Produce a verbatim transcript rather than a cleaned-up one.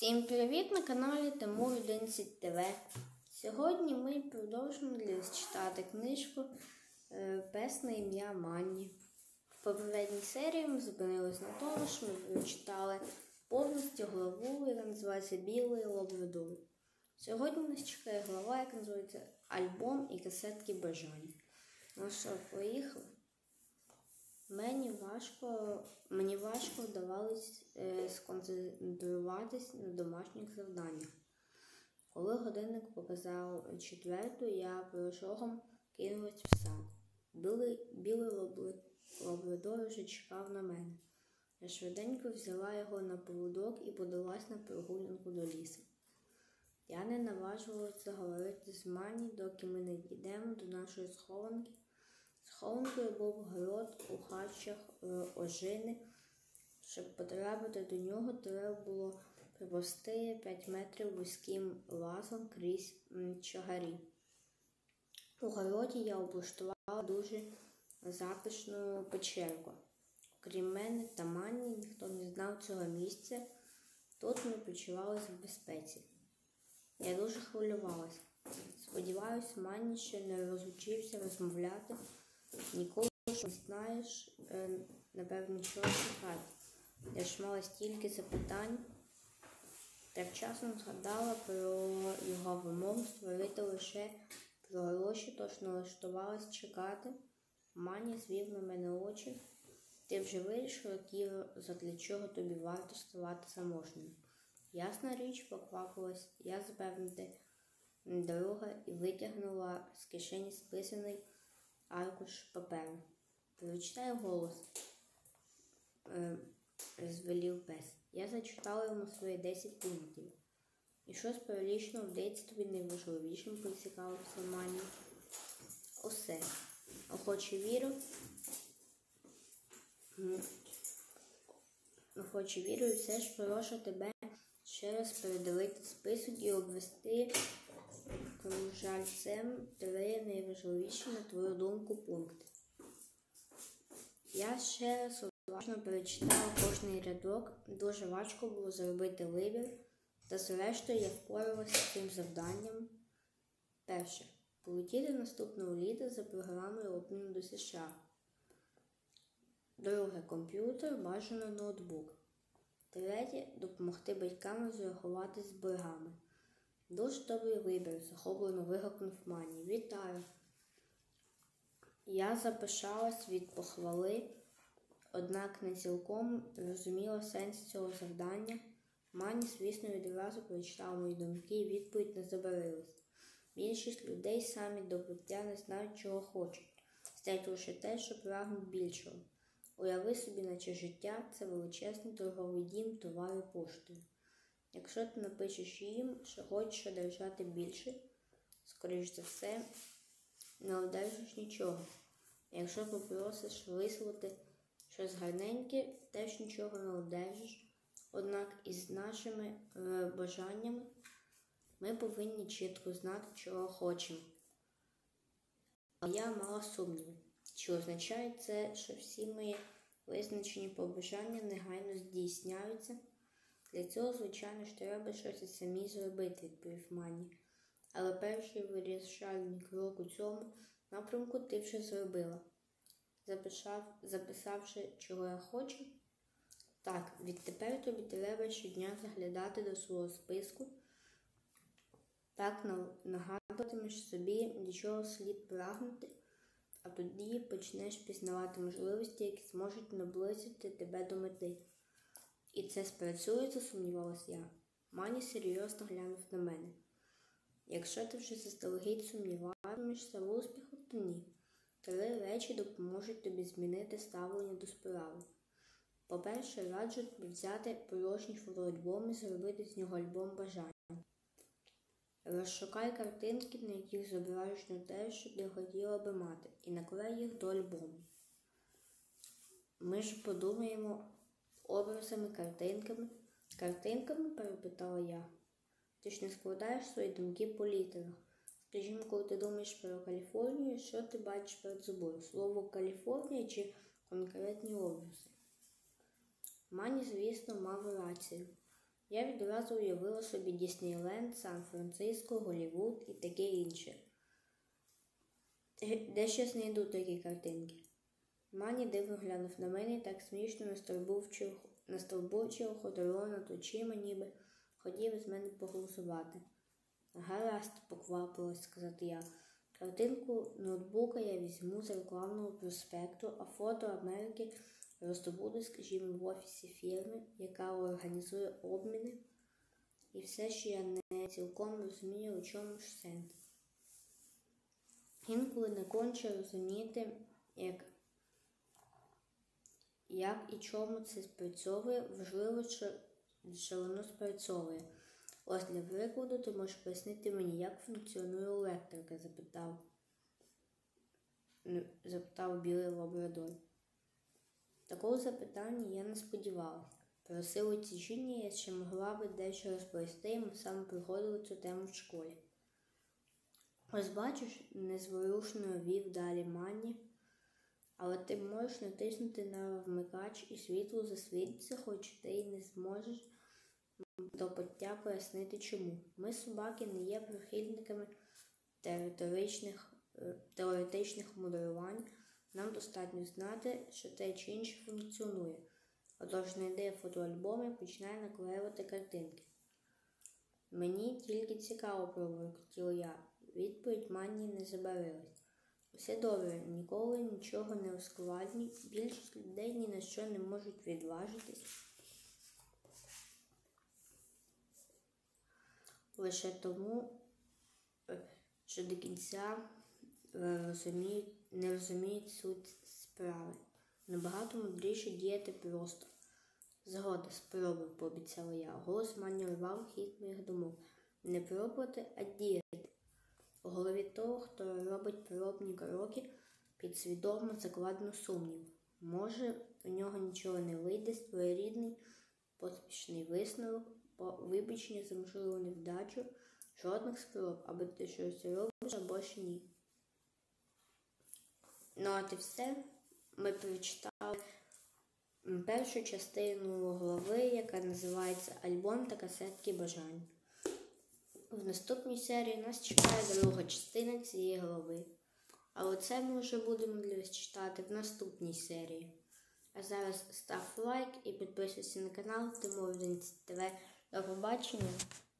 Всім привіт на каналі Тимур одинадцять ТВ. Сьогодні ми продовжуємо читати книжку «Пес на ім'я Манні». В попередній серії ми зупинились на тому, що ми прочитали повністю главу, яка називається «Білий лабрадор». Сьогодні нас чекає глава, яка називається «Альбом і касетки бажань». Ну що, поїхали? Мені важко, мені важко вдавалось е, сконцентруватись на домашніх завданнях. Коли годинник показав четверту, я прошогом кинулась в сад. Білий, білий лабрадор вже чекав на мене. Я швиденько взяла його на поводок і подалась на прогулянку до лісу. Я не наважувалася говорити з Манні, доки ми не дійдемо до нашої схованки. Схованкою був город у хащах ожини. Щоб потрапити до нього, треба було проповзти п'ять метрів вузьким лазом крізь чагарі. У городі я облаштувала дуже затишну печерку. Крім мене та Манні, ніхто не знав цього місця. Тут ми почувалися в безпеці. Я дуже хвилювалася. Сподіваюся, Манні ще не розучився розмовляти. Ніколи ж не знаєш, напевно, чого чекати. Я ж мала стільки запитань. Так часом згадала про його вимогу створити лише про гроші, тож налаштувалась чекати. Манні звів на мене очі. Ти вже вирішила, Кіро, задля чого тобі варто ставати заможною? Ясна річ, поквапилась я запевнити дорога і витягнула з кишені списаний аркуш паперу. Прочитай голос, е, звелів пес. Я зачитала йому свої десять пунктів. І що з перелічного вдається тобі найважливішим, поцікавився Манні. Усе. Охоче віру. Охоче віру, і все ж прошу тебе ще раз передивити список і обвести кружальцем три найважливіші, на твою думку, пункти. Я ще раз уважно перечитала кожний рядок. Дуже важко було зробити вибір, та зрештою я впоралася з цим завданням. Перше. Полетіти наступного літа за програмою обміну до США. Друге. Комп'ютер, бажано ноутбук. Третє. Допомогти батькам розрахуватись з боргами. Дуже добрий вибір, захоплено вигукнув Манні. Вітаю! Я запишалась від похвали, однак не цілком розуміла сенс цього завдання. Манні, звісно, відразу прочитав мої думки і відповідь не забарилась. Більшість людей самі до буття не знають, чого хочуть. Знають лише те, що прагнуть більшого. Уяви собі, наче життя – це величезний торговий дім товару поштою. Якщо ти напишеш їм, що хочеш одержати більше, скоріш за все, не одержиш нічого. А якщо попросиш висловити щось гарненьке, теж нічого не одержиш. Однак із нашими е, бажаннями ми повинні чітко знати, чого хочемо. А я мала сумніви. Чи означає це, що всі мої визначені побажання негайно здійсняються? Для цього, звичайно ж, треба щось самі зробити, відповів Манні. Але перший вирішальний крок у цьому напрямку ти вже зробила. Записав, записавши, чого я хочу? Так, відтепер тобі треба щодня заглядати до свого списку. Так нагадуватимеш собі, до чого слід прагнути, а тоді почнеш пізнавати можливості, які зможуть наблизити тебе до мети. І це спрацює, засумнівалась я. Манні серйозно глянув на мене. Якщо ти вже заздалегідь сумніватимешся в успіху, то ні. Три речі допоможуть тобі змінити ставлення до справи. По-перше, раджу тобі взяти порожній фотоальбом і зробити з нього альбом бажань. Розшукай картинки, на яких зображено те, що ти хотіла би мати, і наклей їх до альбому. Ми ж подумаємо образами, картинками. Картинками, перепитала я. Ти ж не складаєш свої думки по літерах. Скажімо, коли ти думаєш про Каліфорнію, що ти бачиш перед собою? Слово Каліфорнія чи конкретні образи? Манні, звісно, мав рацію. Я відразу уявила собі Діснейленд, Сан-Франциско, Голлівуд і таке інше. Де ще знайду такі картинки? Мані дивно глянув на мене і так смішно настовбурчив ходором над очима, ніби хотів з мене поголосувати. Гаразд, поквапилась сказати я. Картинку ноутбука я візьму з рекламного проспекту, а фото Америки роздобуду, скажімо, в офісі фірми, яка організує обміни. І все ще я не цілком розумію, у чому ж сенс. Інколи не конче розуміти, як, як і чому це спрацьовує, важливо, що, що воно спрацьовує. Ось для прикладу ти можеш пояснити мені, як функціонує електрика, запитав, запитав білий лабрадор. Такого запитання я не сподівалася. Про силу тяжіння я ще могла би дещо розповісти, ми саме проходили цю тему в школі. Ось бачиш, незворушно вів далі Мані, але ти можеш натиснути на вмикач і світло засвітиться, хоч ти й не зможеш до пуття пояснити чому. Ми, собаки, не є прихильниками теоретичних, теоретичних моделювань. Нам достатньо знати, що те чи інше функціонує. Отож знайди фотоальбом і починай наклеювати картинки. Мені тільки цікаво, пробуркотіла я. Відповідь Мані не забарилась. Усе добре, ніколи нічого не ускладнюй, більшість людей ні на що не можуть відважитись. Лише тому, що до кінця розуміють, не розуміють суть справи. Набагато мудріше діяти просто. Згода, спробуй, пообіцяла я. Голос Мані рвав хід моїх думок. Не пробувати, а діяти. У голові того, хто робить пробні кроки, підсвідомо закладено сумнів. Може, у нього нічого не вийде, своєрідний поспішний висновок, вибачення за можливу невдачу, жодних спроб, аби ти щось робиш або ще ні. Ну, от і все. Ми прочитали першу частину глави, яка називається «Альбом та касетки бажань». В наступній серії нас чекає друга частина цієї глави. Але це ми вже будемо для вас читати в наступній серії. А зараз став лайк і підписуйся на канал Тимур ТВ. До побачення!